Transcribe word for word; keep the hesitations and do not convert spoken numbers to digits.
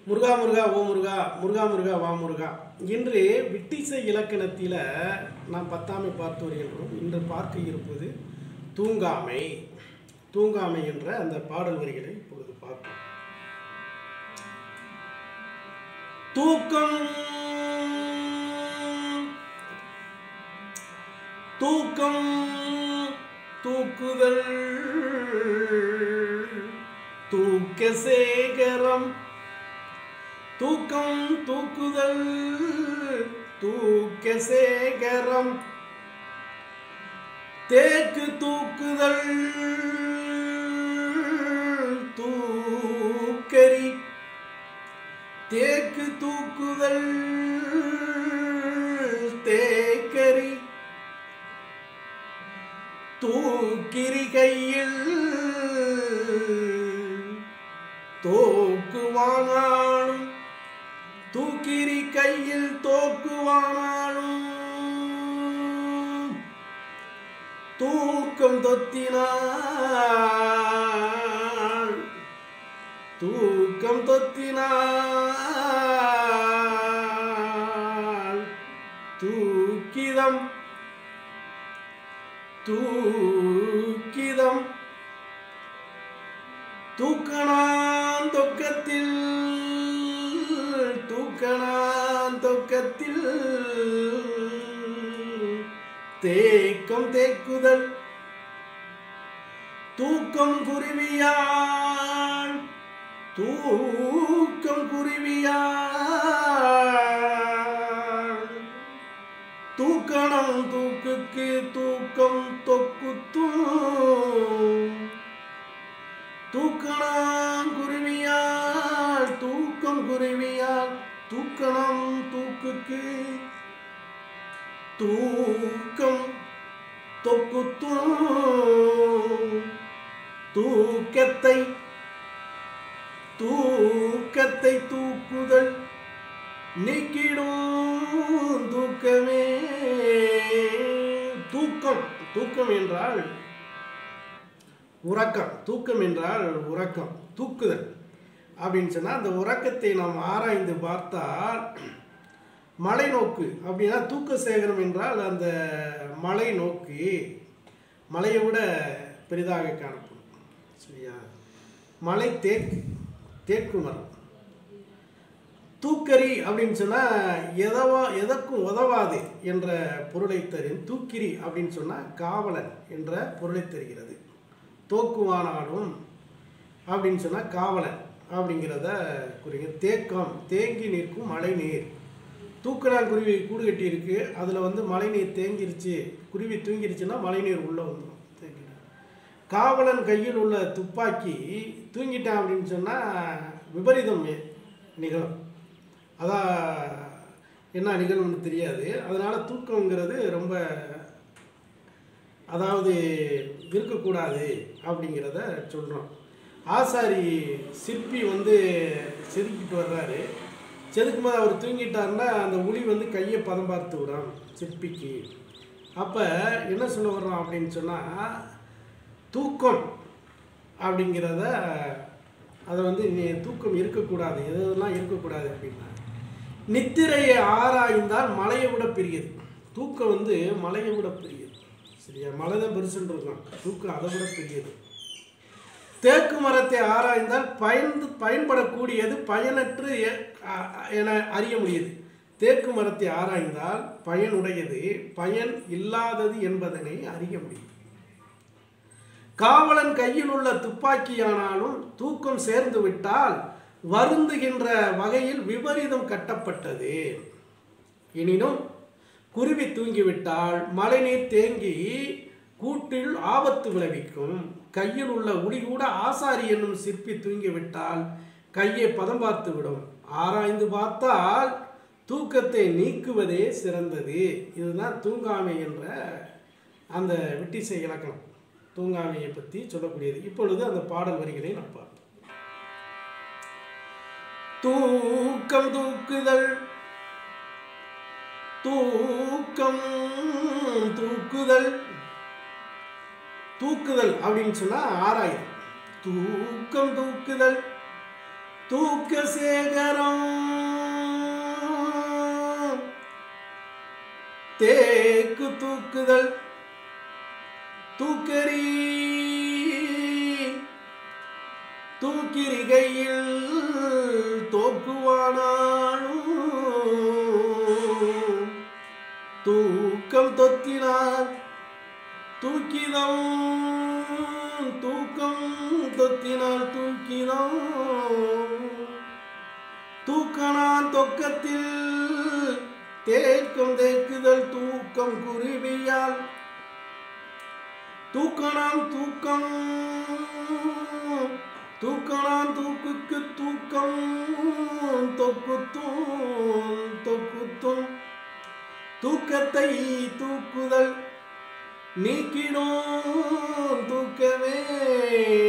முருகா முருகா ஓ முருகா முருகா முருகா வா முருகா. இன்று விட்டிசை இலக்கணத்தில் நாம் பத்தாமை பார்த்து வருகின்றோம். இன்று பார்க்க இருப்பது தூங்காமை. தூங்காமை என்ற அந்த பாடல் வரிகளை இப்பொழுது பார்ப்போம். தூக்கம் தூக்கம் தூக்குதல் தூக்க சேகரம். தூக்கம் தூக்குதல் தூக்க சேகரம். தேக்கு தூக்குதல் தூக்கரி. தேக்கு தூக்குதல் தேக்கரி. தூக்கிரி கையில் தோக்குவானாலும். தூக்கிரி கையில் தோக்குவானாலும். தூக்கம் தொத்தினாள் தூக்கம் தொத்தினாள். தூக்கிதம் தூக்கிதம். தூக்கணான் தொக்கத்தில் தூக்கணான் தொக்கத்தில். தேக்கம் தேக்குதல் தூக்கம் குருவியாள். தூக்கம் குருவியாள். தூக்கணம் தூக்குக்கு தூக்கம் தொக்குத்தும். தூக்கணம் குருவியாள். தூக்கம் குருவியாள். தூக்கணம் தூக்குக்கு தூக்கம் தொக்குத்தும். தூக்கத்தை தூக்கத்தை தூக்குதல் நீக்கிடும் தூக்கமே. தூக்கம் தூக்கம் என்றால் உறக்கம். தூக்கம் என்றால் உறக்கம். தூக்குதல் அப்படின்னு சொன்னால் அந்த உறக்கத்தை நாம் ஆராய்ந்து பார்த்தால் மலை நோக்கு அப்படின்னா தூக்க சேகரம் என்றால் அந்த மலை நோக்கு மலையை விட பெரிதாக காணப்படும். சரியா? மலை தேக்கு தேக்கு மரம். தூக்கரி அப்படின்னு சொன்னால் எதவா எதற்கும் உதவாது என்ற பொருளை தரும். தூக்கிரி அப்படின்னு சொன்னால் காவலன் என்ற பொருளை தருகிறது. தோக்குவானாலும் அப்படின்னு சொன்னால் காவலன் அப்படிங்கிறத குறிங்க. தேக்கம் தேங்கி நிற்கும் மழை நீர். தூக்கணாங்குருவி கூடு கட்டி இருக்கு, அதில் வந்து மழை நீர் தேங்கிருச்சு, குருவி தூங்கிருச்சுன்னா மழை நீர் உள்ளே வந்துடும். காவலன் கையில் உள்ள துப்பாக்கி தூங்கிட்டான் அப்படின்னு சொன்னால் விபரீதம் நிகழும். அதான் என்ன நிகழும்னு தெரியாது. அதனால் தூக்கங்கிறது ரொம்ப அதாவது இருக்கக்கூடாது அப்படிங்கிறத சொல்கிறோம். ஆசாரி சிற்பி வந்து செதுக்கிட்டு வர்றாரு. செதுக்கும் போது அவர் தூங்கிட்டாருன்னா அந்த உளி வந்து கையை பதம் பார்த்து விடும் சிற்பிக்கு. அப்போ என்ன சொல்ல வர்றோம் அப்படின்னு சொன்னால் தூக்கம் அப்படிங்கிறத அதை வந்து தூக்கம் இருக்கக்கூடாது, எதெல்லாம் இருக்கக்கூடாது அப்படின்னா நித்திரையை ஆராய்ந்தால் மலையை விட பெரியது. தூக்கம் வந்து மலையை விட பெரியது. சரியா? மலை தான் பெருசுன்னு இருக்கும், தூக்கம் அதை விட பெரியது. தேக்கு மரத்தை ஆராய்ந்தால் பயந்து பயன்படக்கூடியது பயனற்று என அறிய முடியுது. தேக்கு மரத்தை ஆராய்ந்தால் பயனுடையது பயன் இல்லாதது என்பதனை அறிய முடியும். காவலன் கையில் உள்ள துப்பாக்கியானாலும் தூக்கம் சேர்ந்து விட்டால் வருந்துகின்ற வகையில் விபரீதம் கட்டப்பட்டது. எனினும் குருவி தூங்கிவிட்டால் மழைநீர் தேங்கி கூட்டில் ஆபத்து விளைவிக்கும். கையில் உள்ள உளி கூட ஆசாரி என்னும் சிற்பி தூங்கிவிட்டால் கையை பதம் பார்த்து விடும். ஆராய்ந்து பார்த்தால் தூக்கத்தை நீக்குவதே சிறந்தது. இதுதான் தூங்காமை என்ற அந்த விட்டிசை இலக்கணம். தூங்காமையை பற்றி சொல்லக்கூடியது. இப்பொழுது அந்த பாடல் வரிகளை நாம் பார்ப்போம். தூக்கம் தூக்குதல் தூக்கம் தூக்குதல். தூக்குதல் அப்படின்னு சொன்னா ஆராயும். தூக்கம் தூக்குதல் தூக்க சேகரம் தேக்கு தூக்குதல் தூக்கரி தூக்கிரிகையில் தோக்குவானாலும் தூக்கம் தொத்தினார் தூக்கிதம் தூக்கம் தொத்தினால் தூக்கிதம் தூக்கனான் தொக்கத்தில் தேக்கம் தேக்குதல் தூக்கம் குருவியால் தூக்கணாம் தூக்கம் தூக்கணாம் தூக்குக்கு தூக்கம் தொக்குத்தும் தொக்குத்தும் தூக்கத்தை தூக்குதல் நீக்கிடும் தூக்கமே